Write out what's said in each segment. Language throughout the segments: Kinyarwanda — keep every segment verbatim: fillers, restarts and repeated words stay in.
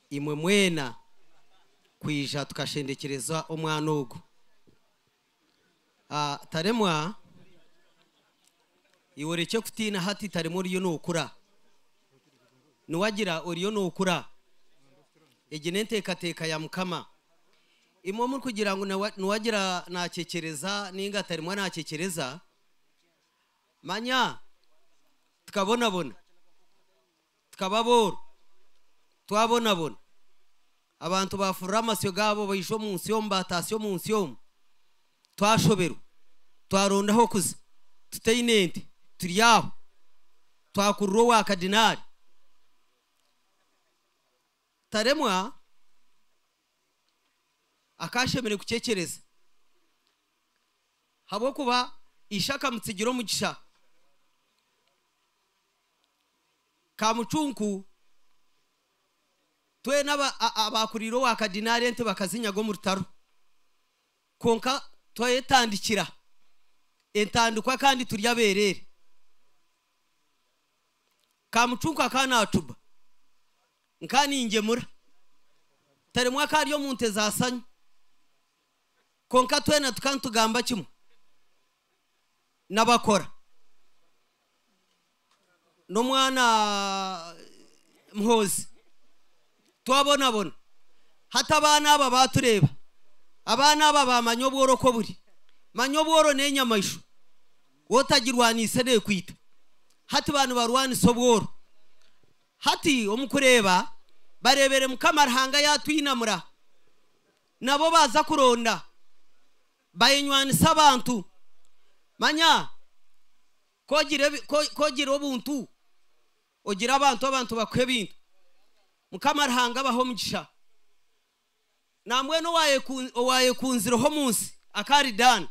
imwe mwena kwija tukashendekereza omwana ogo ah taremwa iworeke kutina hati taremo riyo nokura nuwagira oriyo nokura egenente kateka ya mukama imwe muri kugira ngo nuwagira nacekereza ninga tarimo nacekereza manya tukabona bona tukababoro twabona bona abantu bafurra amasyo gabo bayisho munsi yo mbatasyo munsi yo twashobero twarondaho kuza tutayinente turiyaho twakurro wa kadinari taremwa akashemere kucekereza habo kuba ishaka mutsigiro mugisha kamucunku twe naba abakuriro wa kadinari ente bakazinyago mu rutaro konka twetandikira entandikwa kandi turya berere kamucunku akana atuba nkani ingemura taremwa kari yo munte zasanyu konka twena tukantugamba kimwe nabakora no mwana mhozi twabona bona hata abana aba batureba abana aba bamanyobworo ko buri manyobworo nenyamayisho wotagirwanise ne kwita hati bantu barwani sobworo hati omukureba barebere mukamarhanga yatwinamura nabo baza kuronda bayinywanisa abantu manya kogire kogire obuntu ogira abantu abantu bakwe bintu mukamarhanga baho mugisha namwe no waye waye kunziro ho munsi akari dan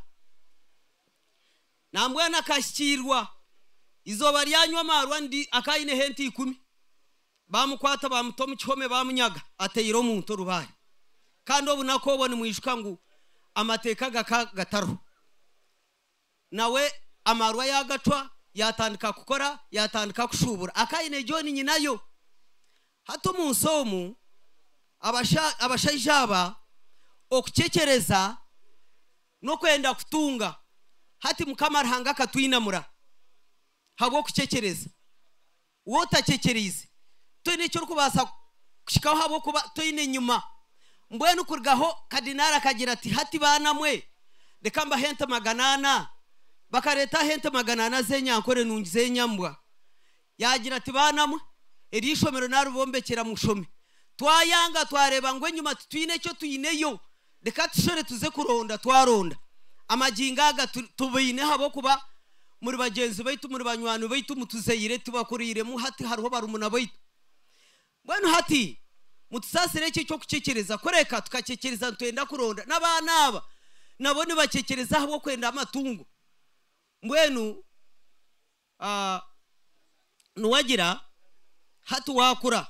namwe nakashikirwa izoba ryanywa marwa ndi akayine henti ikumi bamukwata bamutomu cyome bamunyaga ateyiro muntu rubaye kandi obunako obone mwishuka ngo amateka gataro nawe amarwa yagatwa yatandika kukora yatandika kushubura akayine joni nyinayo hato munsomu abasha abashayijaba okucekereza no kwenda kutunga hati mukamarhanga katwinamura habo kucekereza wotacekereze twine cyo kubasa kushikaho habo kuba twine nyuma mbwene kurgaho kadinara kagira ati hati bana mwe dekamba hente maganana bakareta hente maganana zenyankore nungize nyambwa yagira ati bana mwe erishomero narubombekera mushome twayanga twareba ngwe nyuma twine cyo tuyineyo deka tushore tuze kuronda twaronda amajingaga tubine habo kuba muri bagenzi baitu muri banywanu baitu mutuzeyire tubakurire mu hati hariho barumuna baitu bwana hati mutusasire cyo cyo kucekereza koreka tukacekereza ntwenda kuronda nabana aba nabone bacekereza habo kwenda amatungo mbwenu ah nuwagira hatu wakura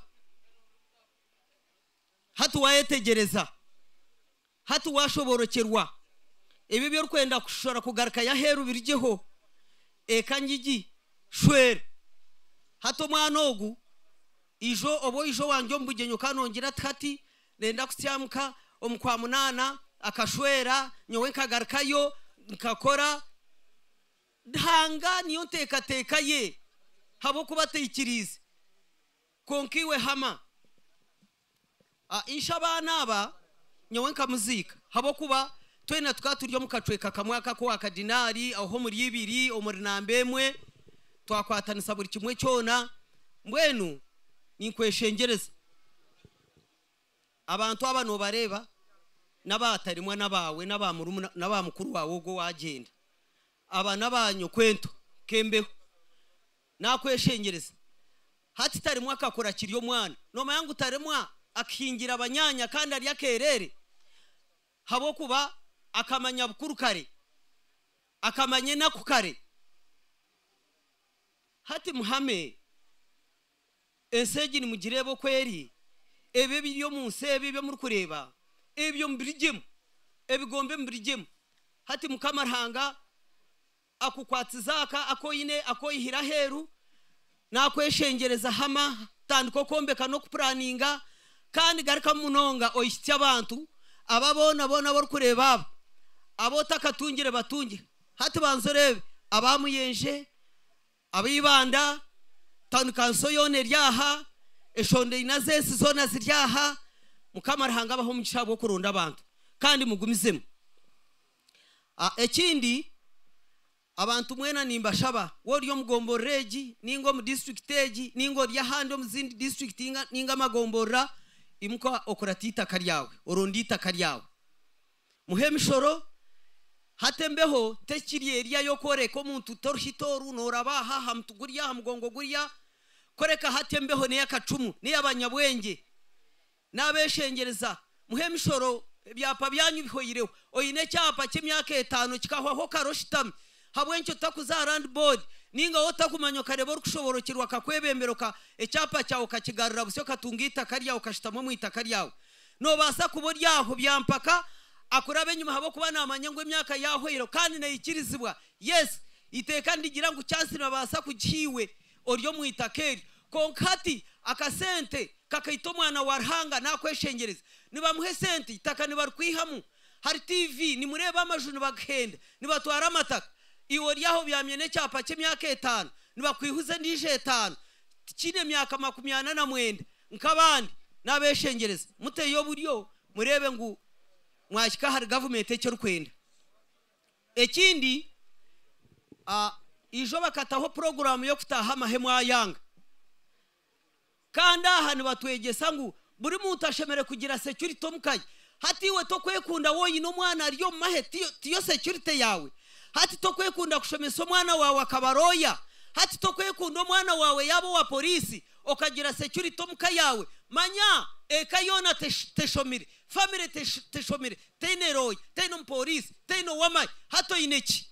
hatu wayetegereza hatu washoborokerwa ibi byo kwenda kushora kugaruka yaheru birjeho ekangigi shwere hato mwanogu ijo obo ijo wanjyo mbugenyo kanongira tati nenda kusyamka omukwa munana akashwera nyowe nkagarukayo nkakora dhanga niyo teka teka ye habo kubateikirize konkiwe hama a inshabana aba nyowe nkamuzika habo kuba twena tukaturyo mukacweka kamwaka ko akadinari aho muri yibiri omuri nambemwe twakwatanisa buri kimwe cyona mbwenu ninkweshengereza abantu abano bareba nabatarimwa nabawe nabamurumuna nabamukuru wawe go wagenda aba nabanyo kwento kembeho nakweshengereza hati tarimwa akakora kiryo mwana no mayangu tarimwa akingira abanyanya kandi ari yakerere habo kuba akamanya bukuru kare akamanye nakukare hati muhame ensegi ni mugirebo kweri ebe biriyo munsi ebe byo muri kureba ebyo mbirigemo ebigombe mbirigemo hati mukamarhanga akukwatizaka akoyine akoyihira heru nakweshengereza hama tandiko kombeka no kuplaninga kandi garika munonga oyishitye abantu ababona bona bor kureba abo abo takatungire batunge hati banzorebe abamuyenje abibanda tankanso yone ryaha eshonde inazesi zona ziryaha mukamara hanga baho mugisha bwo kurunda abantu kandi mugumizemo a ekindi abantu mwena nimbashaba woriyo mugombo regi ningo mu district egi ningo rya hando muzindi district inga ninga magombora imuko okuratita karyawe orondita karyawe muhemishoro hatembeho tekiriye ria yo koreka omuntu torhitoru norabaha hamtuguriya hamgongo guriya koreka hatembeho ne yakacumu ne yabanyabwenge nabeshengereza muhemishoro byapa byanyu bihoyireho oyine cyapa cy'imyaka etanu kikahwaho karoshitami habwencho takuza rand board ninga otakumanyo karebo rukushoborokirwa kakwebemberoka ecyapa cyawo kakigarura busyo katungita kariya ukashitamo mu itakariyawo no basa kuboryaho byampaka akurabe nyuma habo kubana amanyangwe imyaka yahoyiro kandi nayikirizibwa yes iteka ndigira ngo cyansina basa kugiwe oryo mu itakeri konkati akasente kakaito mwana warhanga nakweshengereza niba muhe sente itaka niba rukwihamu hari tv ni mureba amajunu bagenda niba twara amataka iwo ryaho byamyene cyapa cy'imyaka etanu niba kwihuze ndije etanu kine myaka makumyana na mwenda nkabandi nabeshengereza muteyo buryo murebe ngo mwashika hari government ecyo rukwenda ekindi a ijo bakataho program yo kutaha amahemu ayanga kanda hano batwegesa ngo buri muntu ashemere kugira security omukaye hatiwe to kwekunda woyi no mwana ryo mahe tiyo, tiyo security yawe hati to kwekunda kushomesa omwana wawe akabaroya hati to kwekunda omwana wawe yabo wa polisi okagira security omukaye yawe manya ekayona teshomire family teshomire tene roy tene police tene wamai hato ineki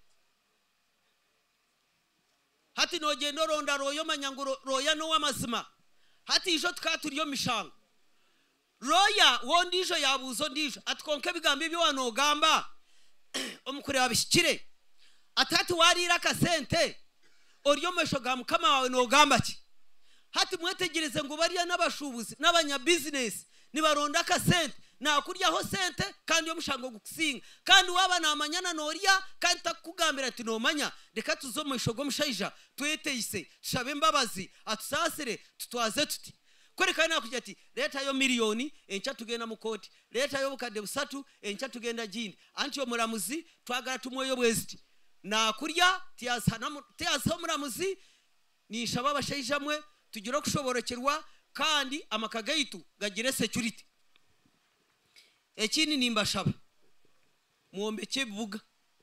hati no gendo ronda royo manyanguro roya no wamazima hati ijo tukaturiyo mishanga roya wondijo yabuzo ndijo atkonke bigambi byo wanogamba omukure wabishikire atati warira kasente oryo mesho gamukama wawe nogamba ki hati mwetegereze ngo bariya n'abashubuzi n'abanya business nibaronda kasente nakuryaho sente kandi yo mushango gukusinga kandi waba namanyana noriya kandi takugambira ati nomanya reka tuzomesho go mushayija tweteyise shabe mbabazi atusasire tutwaze tuti koreka nakujya ati leta yo miliyoni encha tugenda mu koti leta yo bukade busatu encha tugenda jindi anti yo muramuzi twagara tumwe yo bweziti nakurya tiyasana tiyasa muramuzi ni shaba bashayijamwe tugira kushoborokerwa kandi amakagaitu gagire security ekini nimbashaba muombeke buga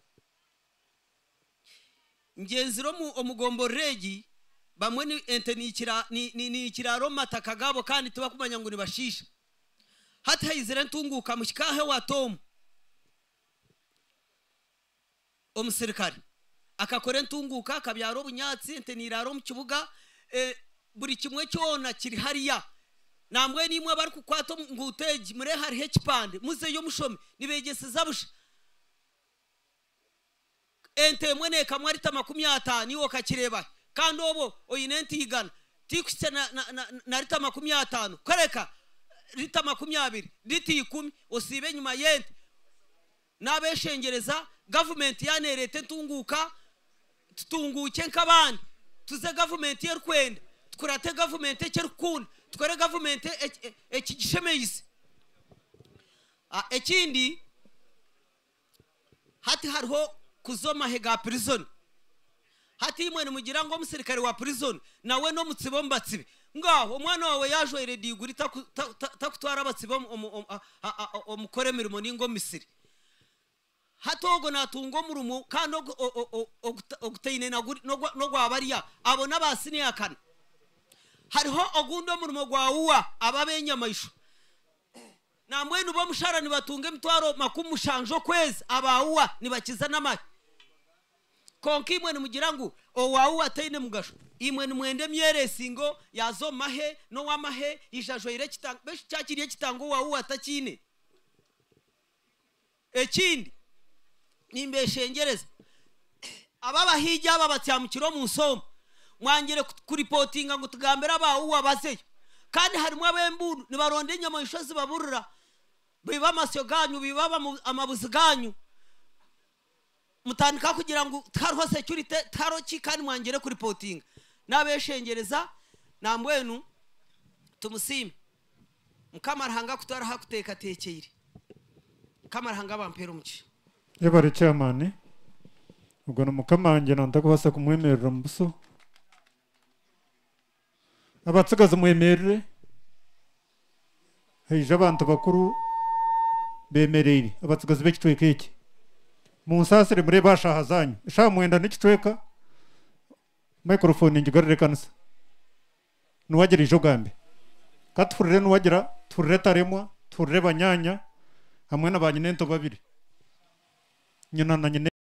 ngenziro mu omugombo regi bamwe ni enteni kira ni ni kiraro mataka gabo kandi tubakumanya ngo nibashisha hata izire ntunguka mushikahe wa Tom omusirikari akakore ntunguka kabyaro bunyatsi enteni iraro mu kibuga e, buri kimwe cyona kiri hariya namwe nimwe bari kukwato nguteji mure hari hekipande muze yo mushome nibegese zabusha ente mwene kamwari tamakumyata niwo kakireba kandi obo oyinenti igana tikuse na na, na, na rita makumyatano koreka rita makumyabiri riti ikumi osibe nyuma yente nabeshengereza government yanerete tunguka tutunguke nkabandi tuze government yerkwenda tukurate government ekyerukunda tukore government ekigishemeyise a ekindi hati hariho kuzoma hega prison hati imwe mugira ngo musirikare wa prison nawe no mutsibo mbatsibe ngaho umwana wawe yajoyere diguri takutwara abatsibo omukore mirimo ningo misiri hatogo natungo murumo kandi ogutayine no gwabariya abo nabasini yakana hariho ogundo murumo gwawuwa ababenya mayisho namwe nubo mushara nibatunge mitwaro makumushanjo kwezi abawuwa nibakiza namari konki imwe nimugira ngo owawuwa atayine mugasho imwe nimwende myeresingo yazo mahe no wamahe ijajoyire kitanga beshi cyakiriye kitango wawuwa atakine ekindi nimbeshengereza ababa hijya babatyamukiro mu nsomo mwangire kuripotinga ngo tugambera bawuwa bazeyo kandi harimo abemburu nibaronde inyama ishozi baburura biba amasyo ganyu biba amabuzi ganyu mutandika kugira ngo taro security taro ki kandi mwangere kuri reporting nabeshengereza nambwenu tumusime mukamarahanga kutara hakuteka tekeyire kamarahanga bampera umuci yebare chairman ubwo no mukamange nandakubasa kumwemerera mbuso abatsigaza mwemerere hije abantu bakuru bemerere abatsigaza bekitweke iki munsasire muri bashaha zanyu sha mwenda n'ikitweka microphone ngigarire kanisa nuwagira ijogambe katfurire nuwagira turire taremwa turire banyanya hamwe n'abanyine nto babiri nyina na nyine